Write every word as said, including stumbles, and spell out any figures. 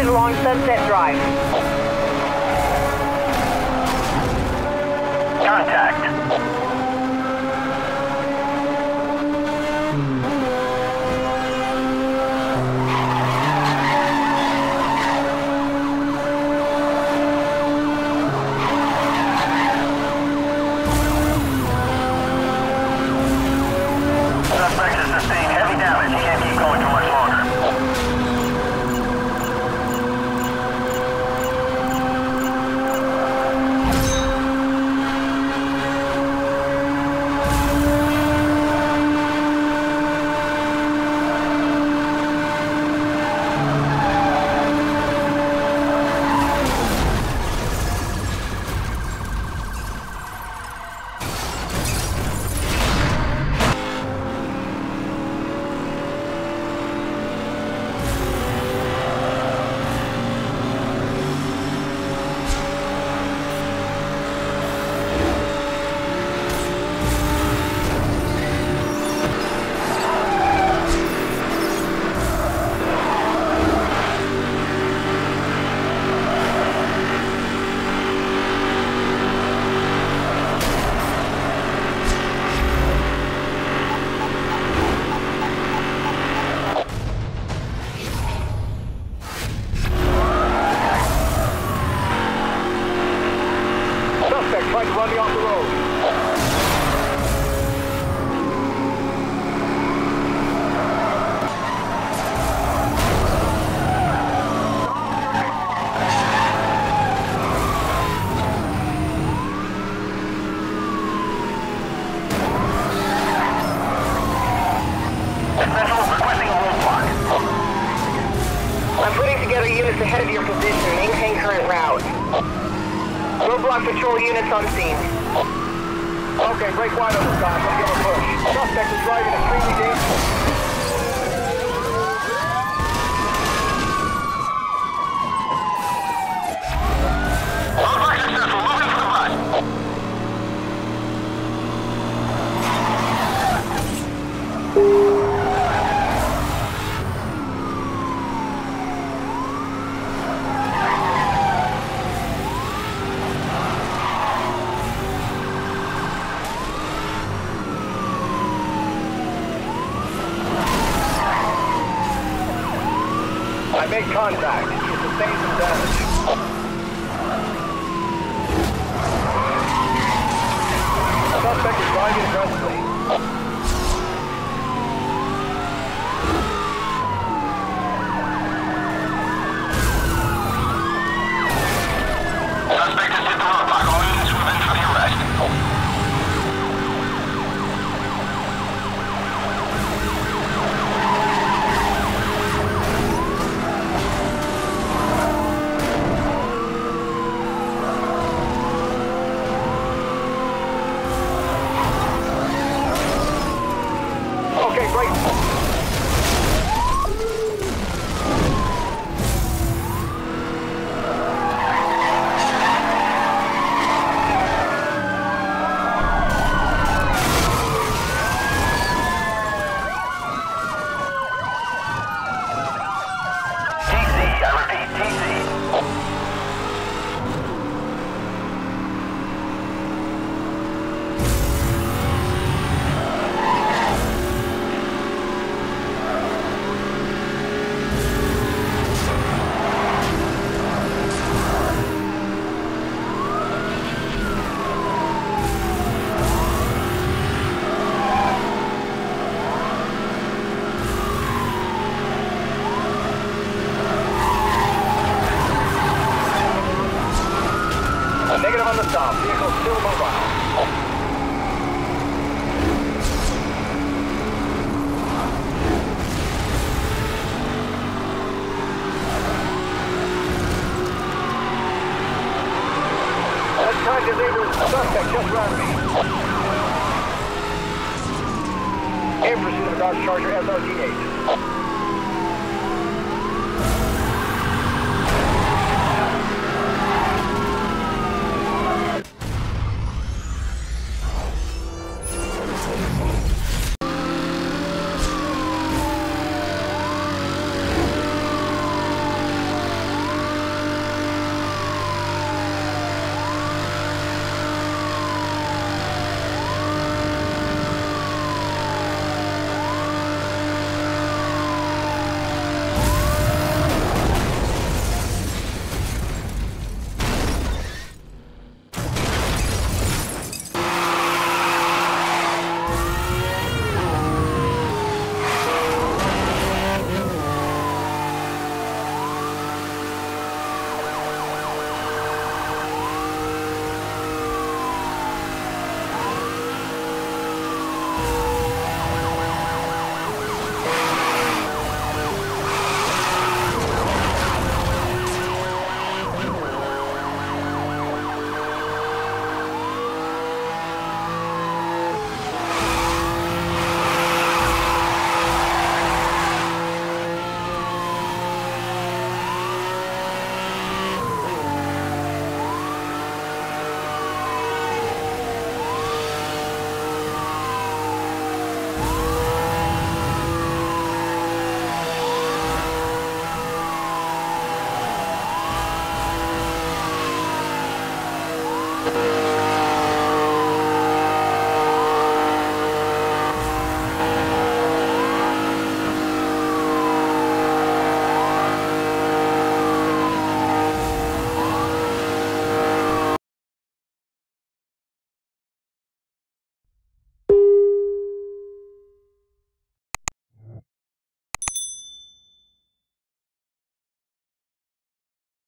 Headed along Sunset Drive. Contact. Suspect has sustained heavy damage. He can't keep going too much longer. Suspect tried to run me off the road. Central requesting a roadblock. I'm putting together units ahead of your position. Maintain current route. Roadblock patrol units on scene. Okay, break wide on the side. Let's give a push. Suspect is driving extremely dangerous. Roadblock successful. Moving for the front. I made contact. He sustained some damage. Suspect is driving aggressively. Suspect has hit the roadblock. All units move in for the arrest. Okay, break. T C, I repeat, T C. Negative on the stop. Vehicle still mobile. That's time disabled. Suspect just ran me. In pursuit of a Dodge Charger S R T eight.